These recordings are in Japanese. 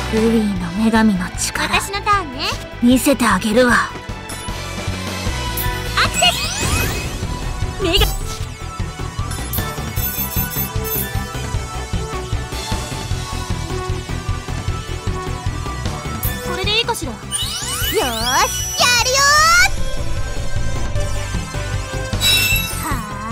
ルビーの女神の力、 私のターンね。 見せてあげるわ。 アクセスメガ。これでいいかしら。よーし、やるよー。は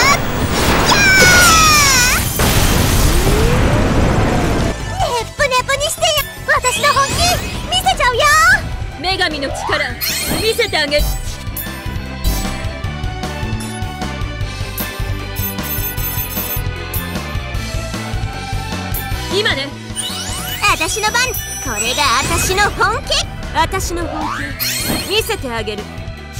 ー、ネップネプにしてよ。私の本気見せちゃうよ。 女神の力見せてあげる。今ね。 私の番。これが私の本気。 私の本気見せてあげる。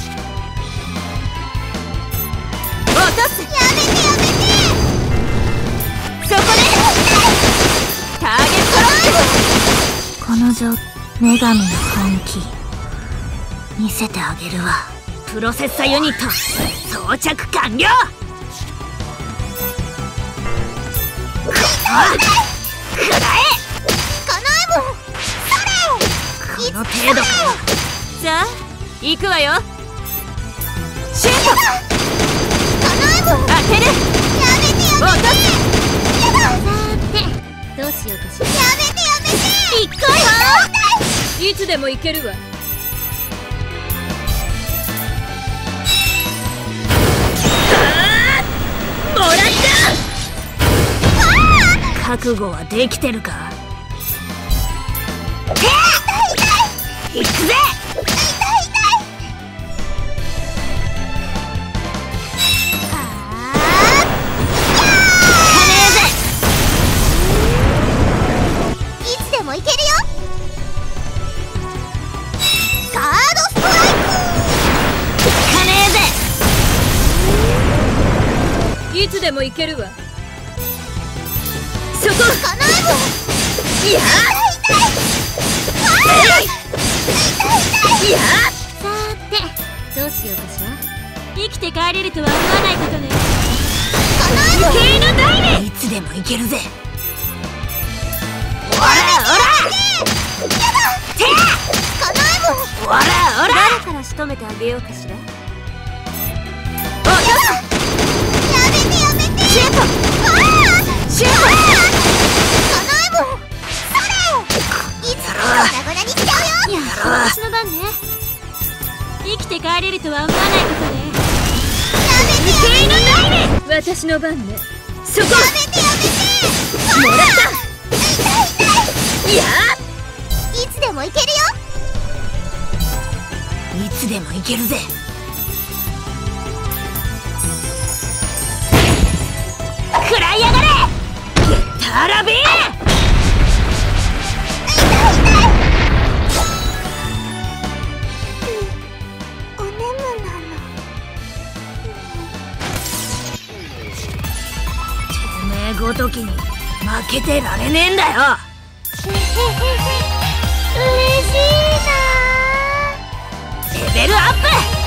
落とす。 やめてやめて。 そこでターゲットロック。 この女神の本気見せてあげるわ。 プロセッサユニット装着完了。 くらえ。叶えもん。それ。 この程度か。さあ行くわよ。シュート。 叶えもん。 当てる。 やめてやめて。 落とす。 さてどうしようかしら。やめてやめて。 行くわよ。いつでも行けるわ。もらった。 覚悟はできてるか。 行くぜ。 いつでもいけるよ。ガードストライク。 かねいつでも行けるわ。そこ。 叶えもん。 いやいや。 さーてどうしようかしら。 生きて帰れるとは思わないことね。 叶えもん。 余計なダイいつでもいけるぜ。 オラオラて叶えもん。 オラオラ。 誰から仕留めてあげようかしら。 落とす。 やめてやめて。 シュート。シュート。 叶えもん。それ。いつも粉々にしちゃうよ。 いや私の番ね。生きて帰れるとは思わないことね。余計なダイブ。私の番ね。そこ。 やめてやめて。 もらった。いやいつでもいけるよ。 いつでもいけるぜ。 食らいやがれ。ゲッターラビーン。 おねむなの。 てめえごときに負けてられねえんだよ。 嬉しいな。 レベルアップ。